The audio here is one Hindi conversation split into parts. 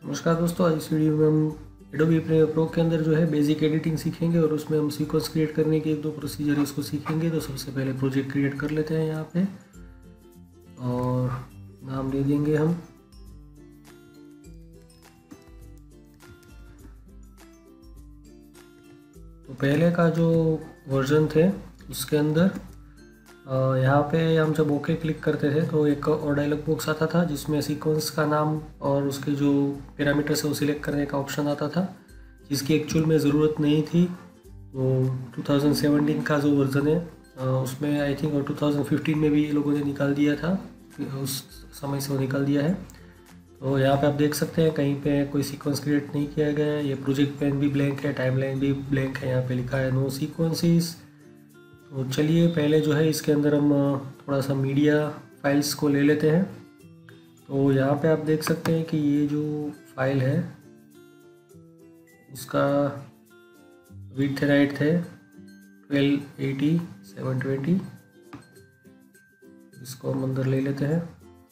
नमस्कार दोस्तों, आज इस वीडियो में हम एडोबी प्रीमियर प्रो के अंदर जो है बेसिक एडिटिंग सीखेंगे और उसमें हम सीक्वेंस क्रिएट करने के एक दो प्रोसीजर इसको सीखेंगे। तो सबसे पहले प्रोजेक्ट क्रिएट कर लेते हैं यहाँ पे और नाम दे देंगे हम। तो पहले का जो वर्जन थे उसके अंदर यहाँ पे हम जब ओके क्लिक करते थे तो एक और डायलॉग बॉक्स आता था जिसमें सीक्वेंस का नाम और उसके जो पैरामीटर्स है वो सिलेक्ट करने का ऑप्शन आता था, जिसकी एक्चुअल में ज़रूरत नहीं थी। तो 2017 का जो वर्जन है उसमें आई थिंक और 2015 में भी ये लोगों ने निकाल दिया था, उस समय से वो निकाल दिया है। तो यहाँ पे आप देख सकते हैं कहीं पे कोई सीक्वेंस क्रिएट नहीं किया गया है। ये प्रोजेक्ट पेन भी ब्लैंक है, टाइमलाइन भी ब्लैंक है, यहाँ पे लिखा है नो सीक्वेंसेस। तो चलिए पहले जो है इसके अंदर हम थोड़ा सा मीडिया फाइल्स को ले लेते हैं। तो यहाँ पे आप देख सकते हैं कि ये जो फाइल है उसका विड्थ एंड हाइट है 1280 720। इसको हम अंदर ले लेते हैं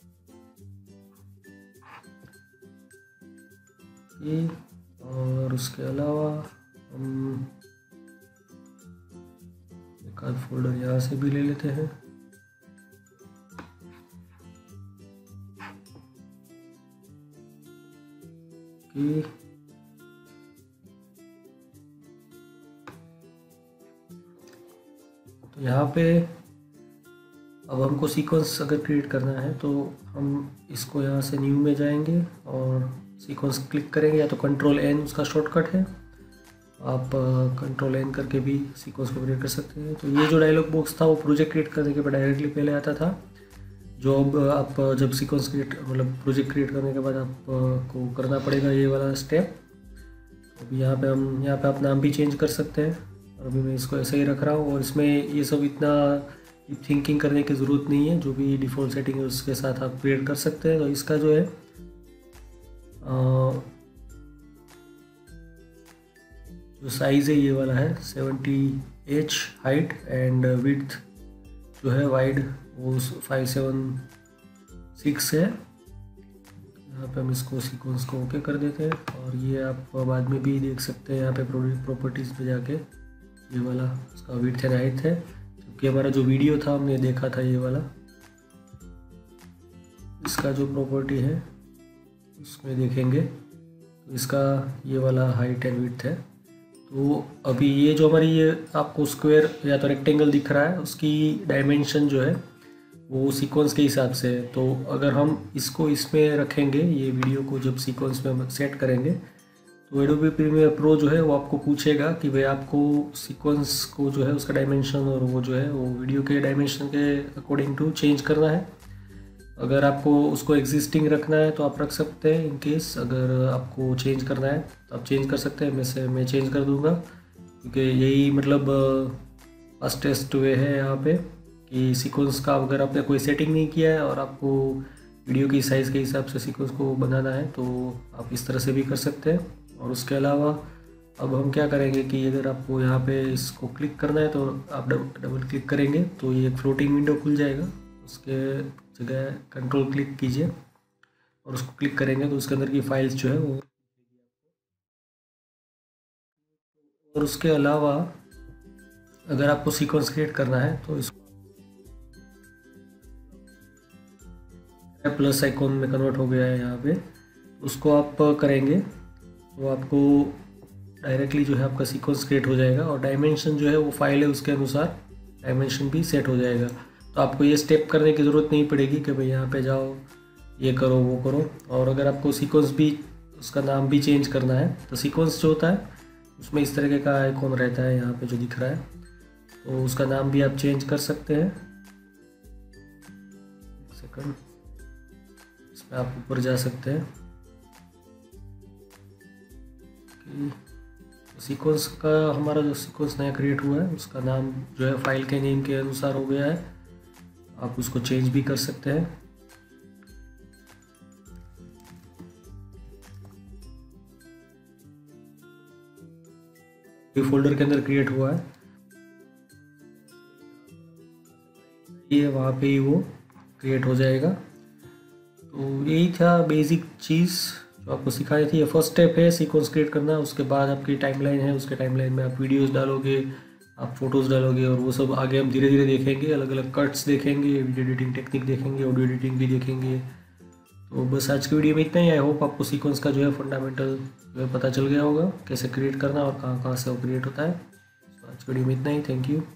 ये, और उसके अलावा हम एक आध फोल्डर यहाँ से भी ले लेते हैं। तो यहाँ पे अब हमको सीक्वेंस अगर क्रिएट करना है तो हम इसको यहाँ से न्यू में जाएंगे और सीक्वेंस क्लिक करेंगे, या तो कंट्रोल एन उसका शॉर्टकट है, आप कंट्रोल एन करके भी सीक्वेंस को क्रिएट कर सकते हैं। तो ये जो डायलॉग बॉक्स था वो प्रोजेक्ट क्रिएट करने के बाद डायरेक्टली पहले आता था। जो अब आप जब सीक्वेंस क्रिएट मतलब प्रोजेक्ट क्रिएट करने के बाद आपको करना पड़ेगा ये वाला स्टेप। अभी यहाँ पे आप नाम भी चेंज कर सकते हैं, और अभी मैं इसको ऐसे ही रख रहा हूँ। और इसमें ये सब इतना थिंकिंग करने की ज़रूरत नहीं है, जो भी डिफ़ॉल्ट सेटिंग है उसके साथ आप क्रिएट कर सकते हैं। तो इसका जो है जो साइज़ है ये वाला है 70H हाइट एंड विड्थ जो है वाइड वो 576 है। यहाँ पे हम इसको सीक्वेंस को ओके कर देते हैं, और ये आप बाद में भी देख सकते हैं यहाँ पे प्रॉपर्टीज़ पे जाके ये वाला उसका विड्थ एंड हाइट है, क्योंकि हमारा जो वीडियो था हमने देखा था ये वाला, इसका जो प्रॉपर्टी है उसमें देखेंगे तो इसका ये वाला हाइट एंड विड्थ है। तो अभी ये जो हमारी ये आपको स्क्वायर या तो रेक्टेंगल दिख रहा है उसकी डायमेंशन जो है वो सीक्वेंस के हिसाब से है। तो अगर हम इसको इसमें रखेंगे, ये वीडियो को जब सीक्वेंस में हम सेट करेंगे तो एडोबी प्रीमियर प्रो जो है वो आपको पूछेगा कि भाई आपको सीक्वेंस को जो है उसका डायमेंशन और वो जो है वो वीडियो के डायमेंशन के अकॉर्डिंग टू चेंज करना है। अगर आपको उसको एग्जिस्टिंग रखना है तो आप रख सकते हैं, इन केस अगर आपको चेंज करना है तो आप चेंज कर सकते हैं। मैं चेंज कर दूंगा, क्योंकि यही मतलब फास्टेस्ट वे है यहाँ पे कि सीक्वेंस का अगर आपने कोई सेटिंग नहीं किया है और आपको वीडियो की साइज़ के हिसाब से सीक्वेंस को बनाना है तो आप इस तरह से भी कर सकते हैं। और उसके अलावा अब हम क्या करेंगे कि अगर आपको यहाँ पे इसको क्लिक करना है तो आप डबल क्लिक करेंगे तो ये एक फ्लोटिंग विंडो खुल जाएगा। उसके जगह कंट्रोल क्लिक कीजिए और उसको क्लिक करेंगे तो उसके अंदर की फाइल्स जो है वो। और उसके अलावा अगर आपको सीक्वेंस क्रिएट करना है तो इसको प्लस आइकॉन में कन्वर्ट हो गया है यहाँ पे, उसको आप करेंगे तो आपको डायरेक्टली जो है आपका सीक्वेंस क्रिएट हो जाएगा, और डायमेंशन जो है वो फाइल है उसके अनुसार डायमेंशन भी सेट हो जाएगा। तो आपको ये स्टेप करने की ज़रूरत नहीं पड़ेगी कि भाई यहाँ पे जाओ ये करो वो करो। और अगर आपको सीक्वेंस भी उसका नाम भी चेंज करना है तो सीक्वेंस जो होता है उसमें इस तरीके का आइकॉन रहता है यहाँ पे जो दिख रहा है, तो उसका नाम भी आप चेंज कर सकते हैं। एक सेकंड, इसमें आप ऊपर जा सकते हैं कि सीक्वेंस का हमारा जो सीक्वेंस नया क्रिएट हुआ है उसका नाम जो है फाइल के नेम के अनुसार हो गया है, आप उसको चेंज भी कर सकते हैं। ये फोल्डर के अंदर क्रिएट हुआ है ये वहाँ पे ही वो क्रिएट हो जाएगा। तो यही था बेसिक चीज़। जो आपको सिखाई थी। ये फर्स्ट स्टेप है सीक्वेंस क्रिएट करना। उसके बाद आपकी टाइमलाइन है, उसके टाइमलाइन में आप वीडियोस डालोगे, आप फोटोज़ डालोगे, और वो सब आगे हम धीरे धीरे देखेंगे। अलग अलग कट्स देखेंगे, वीडियो एडिटिंग टेक्निक देखेंगे, ऑडियो एडिटिंग भी देखेंगे। तो बस आज की वीडियो में इतना ही। आई होप आपको सीक्वेंस का जो है फंडामेंटल जो है पता चल गया होगा, कैसे क्रिएट करना और कहाँ कहाँ से वो क्रिएट होता है। तो आज की वीडियो में इतना ही। Thank you.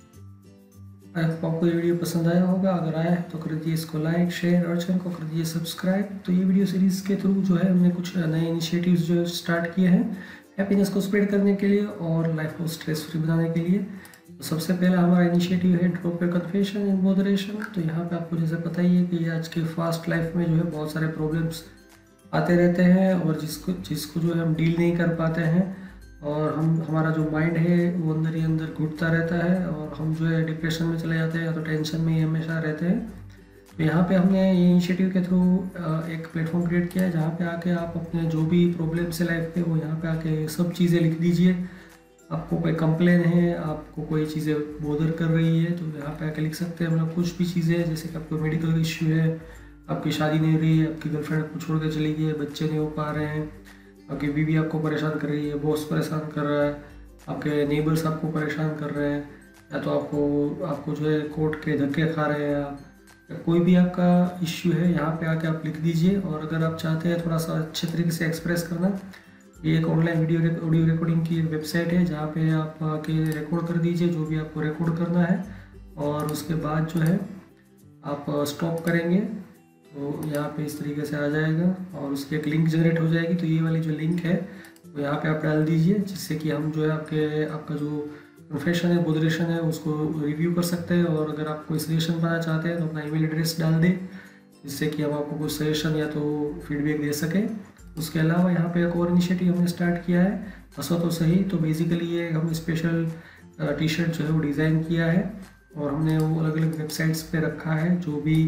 आई होप आपको ये वीडियो पसंद आया होगा। अगर आया है तो कर दीजिए इसको लाइक, शेयर और चैनल को कर दीजिए सब्सक्राइब। तो ये वीडियो सीरीज़ के थ्रू जो है हमने कुछ नए इनिशिएटिव्स जो स्टार्ट किए हैं हैप्पीनेस को स्प्रेड करने के लिए और लाइफ को स्ट्रेस फ्री बनाने के लिए। तो सबसे पहला हमारा इनिशिएटिव है drop your confession in moderation. तो यहाँ पे आपको जैसे पता ही है कि आज के फास्ट लाइफ में जो है बहुत सारे प्रॉब्लम्स आते रहते हैं, और जिसको जो है हम डील नहीं कर पाते हैं, और हमारा जो माइंड है वो अंदर ही अंदर घुटता रहता है, और हम जो है डिप्रेशन में चले जाते हैं या तो टेंशन में ही हमेशा रहते हैं। तो यहाँ पे हमने ये इनिशिएटिव के थ्रू एक प्लेटफॉर्म क्रिएट किया है जहाँ पे आके आप अपने जो भी प्रॉब्लम्स है लाइफ पे वो यहाँ पे आके सब चीज़ें लिख दीजिए। आपको कोई कंप्लेन है, आपको कोई चीज़ें बोदर कर रही है, तो यहाँ पे आके लिख सकते हैं। मतलब कुछ भी चीज़ें, जैसे कि आपको मेडिकल इश्यू है, आपकी शादी नहीं हो रही है, आपकी गर्लफ्रेंड आपको छोड़ के चली गई है, बच्चे नहीं हो पा रहे हैं, आपकी बीवी आपको परेशान कर रही है, बॉस परेशान कर रहा है, आपके नेबर्स आपको परेशान कर रहे हैं, या तो आपको जो है कोर्ट के धक्के खा रहे हैं आप, या कोई भी आपका इश्यू है यहाँ पे आके आप लिख दीजिए। और अगर आप चाहते हैं थोड़ा सा अच्छे तरीके से एक्सप्रेस करना, ये एक ऑनलाइन ऑडियो रिकॉर्डिंग की वेबसाइट है जहाँ पे आप आके रिकॉर्ड कर दीजिए जो भी आपको रिकॉर्ड करना है, और उसके बाद जो है आप स्टॉप करेंगे तो यहाँ पे इस तरीके से आ जाएगा, और उसकी एक लिंक जनरेट हो जाएगी। तो ये वाली जो लिंक है वो यहाँ पे आप डाल दीजिए, जिससे कि हम जो है आपका जो कन्फेशन है, मॉडरेशन है, उसको रिव्यू कर सकते हैं। और अगर आप कोई सजेशन पाना चाहते हैं तो अपना ईमेल एड्रेस डाल दें, जिससे कि हम आपको कुछ सजेशन या तो फीडबैक दे सकें। उसके अलावा यहाँ पे एक और इनिशिएटिव हमने स्टार्ट किया है, हंसो तो सही। तो बेसिकली ये हम स्पेशल टी शर्ट जो है वो डिज़ाइन किया है, और हमने वो अलग अलग वेबसाइट्स पे रखा है जो भी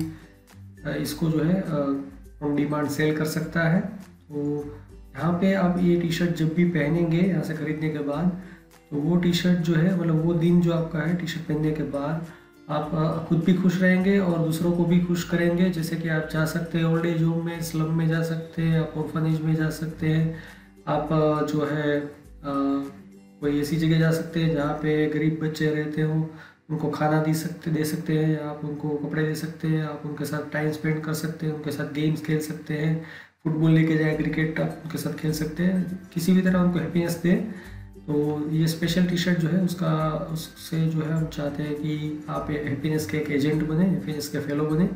इसको जो है ऑन डिमांड सेल कर सकता है। तो यहाँ पे आप ये टी शर्ट जब भी पहनेंगे यहाँ से खरीदने के बाद, तो वो टी शर्ट जो है, मतलब वो दिन जो आपका है टी शर्ट पहनने के बाद, आप खुद भी खुश रहेंगे और दूसरों को भी खुश करेंगे। जैसे कि आप जा सकते हैं ओल्ड एज होम में, स्लम में जा सकते हैं, आप ऑर्फनेज में जा सकते हैं, आप जो है कोई ऐसी जगह जा सकते हैं जहाँ पे गरीब बच्चे रहते हो, उनको खाना दे सकते हैं, आप उनको कपड़े दे सकते हैं, आप उनके साथ टाइम स्पेंड कर सकते हैं, उनके साथ गेम्स खेल सकते हैं, फुटबॉल लेके जाए, क्रिकेट आप उनके साथ खेल सकते हैं, किसी भी तरह उनको हैप्पीनेस दें। तो ये स्पेशल टी शर्ट जो है उससे जो है हम चाहते हैं कि आप हैप्पीनेस के एक एजेंट बने, हैप्पीनेस के फेलो बने।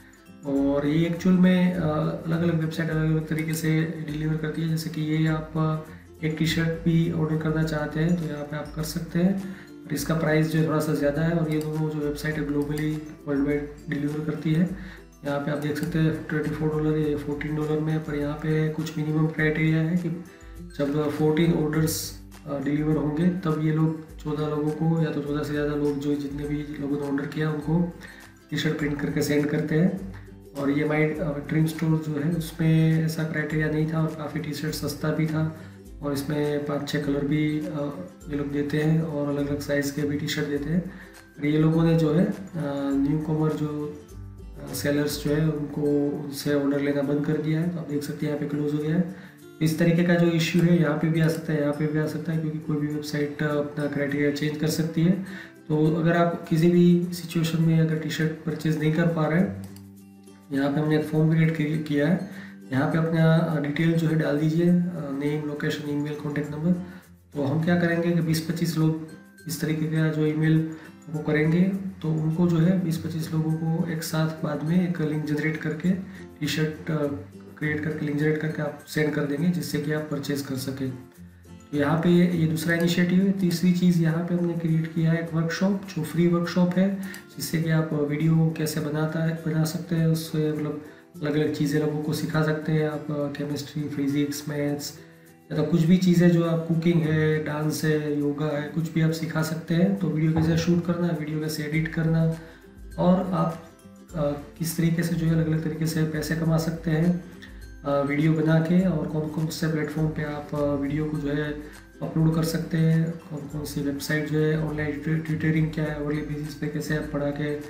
और ये एक्चुअल में अलग अलग वेबसाइट अलग अलग तरीके से डिलीवर करती है। जैसे कि ये आप एक टी शर्ट भी ऑर्डर करना चाहते हैं तो यहाँ पे आप कर सकते हैं, और इसका प्राइस जो है थोड़ा सा ज़्यादा है। और ये दोनों जो वेबसाइट है ग्लोबली वर्ल्ड वाइड डिलीवर करती है। यहाँ पे आप देख सकते हैं $24 या $14 में, पर यहाँ पे कुछ मिनिमम क्राइटेरिया है कि जब 14 ऑर्डर्स डिलीवर होंगे तब ये लोग 14 लोगों को, या तो 14 से ज़्यादा लोग जो जितने भी लोगों ने ऑर्डर किया उनको टी शर्ट प्रिंट करके सेंड करते हैं। और ये माई ड्रीम स्टोर जो है उसमें ऐसा क्राइटेरिया नहीं था, और काफ़ी टी शर्ट सस्ता भी था, और इसमें 5-6 कलर भी ये लोग देते हैं, और अलग अलग साइज़ के भी टी शर्ट देते हैं। और ये लोगों ने जो है न्यू कॉमर जो सेलर्स जो है उनसे ऑर्डर लेना बंद कर दिया है। तो आप देख सकते हैं यहाँ पे क्लोज हो गया है। इस तरीके का जो इश्यू है यहाँ पे भी आ सकता है, यहाँ पे भी आ सकता है, क्योंकि कोई भी वेबसाइट अपना क्राइटेरिया चेंज कर सकती है। तो अगर आप किसी भी सिचुएशन में अगर टी शर्ट परचेज नहीं कर पा रहे हैं, यहाँ पे हमने एक फॉर्म क्रिएट किया है। यहाँ पे अपना डिटेल जो है डाल दीजिए, name, location, email, contact number. तो हम क्या करेंगे कि 20-25 लोग इस तरीके का जो ईमेल वो करेंगे, तो उनको जो है 20-25 लोगों को एक साथ बाद में एक लिंक जनरेट करके टी शर्ट क्रिएट करके लिंक जनरेट करके आप सेंड कर देंगे, जिससे कि आप परचेज कर सकें। तो यहाँ पे ये दूसरा इनिशिएटिव है। तीसरी चीज़ यहाँ पे हमने क्रिएट किया है एक वर्कशॉप, जो फ्री वर्कशॉप है, जिससे कि आप वीडियो कैसे बना सकते हैं, उससे मतलब अलग अलग चीज़ें लोगों को सिखा सकते हैं। आप केमिस्ट्री, फिजिक्स, मैथ्स, या तो कुछ भी चीज़ें जो आप कुकिंग है, डांस है, योगा है, कुछ भी आप सिखा सकते हैं। तो वीडियो कैसे शूट करना, वीडियो कैसे एडिट करना, और आप किस तरीके से जो है अलग अलग तरीके से पैसे कमा सकते हैं वीडियो बना के, और कौन कौन से प्लेटफॉर्म पे आप वीडियो को जो है अपलोड कर सकते हैं, कौन कौन सी वेबसाइट जो है, ऑनलाइन ट्यूटरिंग क्या है, अवर्ली बेसिस पे कैसे आप पढ़ा के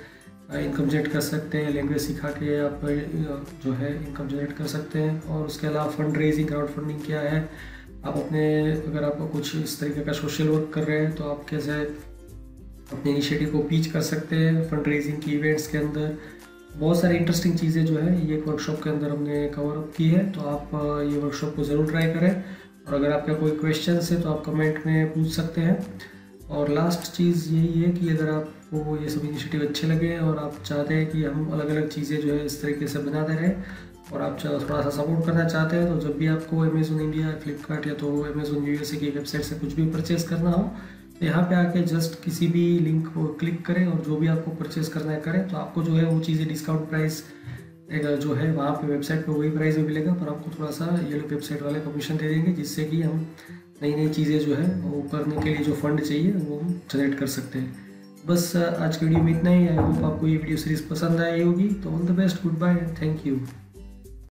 इनकम जनरेट कर सकते हैं। लैंग्वेज सिखा के आप जो है इनकम जनरेट कर सकते हैं। और उसके अलावा फंड रेजिंग, क्राउड फंडिंग क्या है, आप अपने अगर आप कुछ इस तरीके का सोशल वर्क कर रहे हैं तो आप कैसे अपने इनिशिएटिव को पिच कर सकते हैं फंड रेजिंग की इवेंट्स के अंदर। बहुत सारी इंटरेस्टिंग चीज़ें जो है ये एक वर्कशॉप के अंदर हमने कवर अप की है। तो आप ये वर्कशॉप को ज़रूर ट्राई करें। और अगर आपका कोई क्वेश्चन है तो आप कमेंट में पूछ सकते हैं। और लास्ट चीज़ यही है कि अगर आपको ये सब इनिशिएटिव अच्छे लगे और आप चाहते हैं कि हम अलग अलग चीज़ें जो है इस तरीके से बनाते रहें और आप थोड़ा सा सपोर्ट करना चाहते हैं, तो जब भी आपको अमेज़न इंडिया, फ्लिपकार्ट या तो अमेज़न यूएसए की वेबसाइट से कुछ भी परचेज़ करना हो तो यहाँ पे आके जस्ट किसी भी लिंक को क्लिक करें और जो भी आपको परचेज़ करना है करें। तो आपको जो है वो चीज़ें डिस्काउंट प्राइस जो है वहाँ पे वेबसाइट पे वही प्राइस में मिलेगा, पर आपको थोड़ा सा ये लोग वेबसाइट वाले कमीशन दे देंगे, जिससे कि हम नई नई चीज़ें जो है वो करने के लिए जो फंड चाहिए वो हम जनरेट कर सकते हैं। बस आज की वीडियो में इतना ही। आई होप आपको ये वीडियो सीरीज़ पसंद आई होगी। तो all the best, goodbye and thank you.